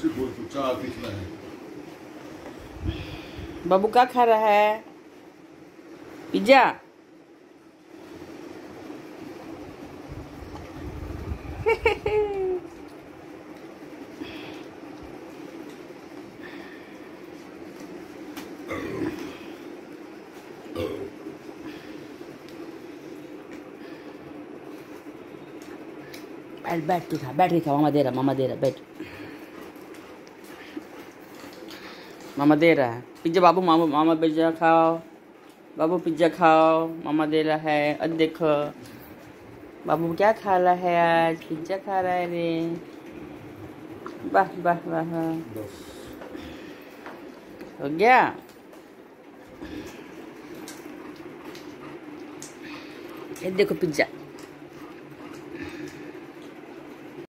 बाबू क्या खा रहा है? पिज्जा। बैठ बैठ के खा, बैठ के खा। मामा दे रहा, बैठ। मामा दे रहा है पिज्जा। बाबू मामा पिज्जा खाओ। बाबू पिज्जा खाओ, मामा दे रहा है। अब देखो बाबू क्या खा रहा है आज। पिज्जा खा रहा है रे। वाह वाह वाह। हो गया। ये देखो पिज्जा।